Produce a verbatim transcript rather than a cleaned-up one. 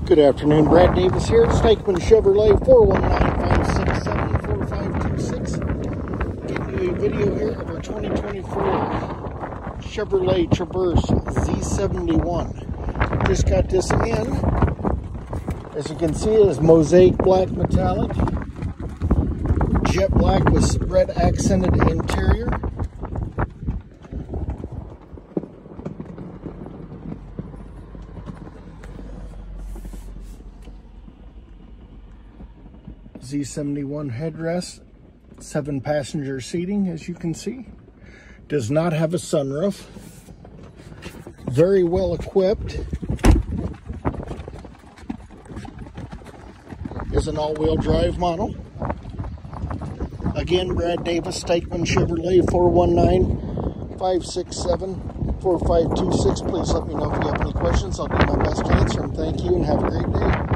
Good afternoon, Brad Davis here at Steakman Chevrolet, four one nine, five six seven, four five two six. Getting you a video here of our twenty twenty-four Chevrolet Traverse Z seventy-one. Just got this in. As you can see, it is mosaic black metallic, jet black with red accented interior. Z seventy-one headrest, seven passenger seating, as you can see. Does not have a sunroof. Very well equipped. Is an all-wheel drive model. Again, Brad Davis, Steakman Chevrolet, four one nine, five six seven, four five two six. Please let me know if you have any questions. I'll do my best to answer them. Thank you and have a great day.